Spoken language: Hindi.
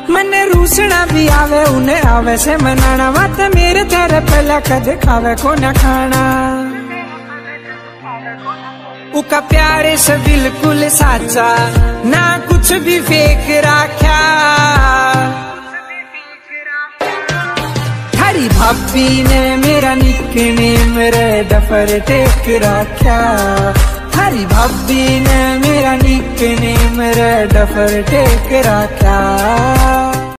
मन रूसना भी आवे उन्हें आवे से मनाना, बात मेरे तेरे पहला कद खावे को न खाना। उका प्यारे से बिल्कुल साचा, ना कुछ भी फेक रखा। थारी भाभी ने मेरा निकनेम रेड फर टेक रखा। थारी भाभी ने मेरा निकनेम रेड फर टेक रखा।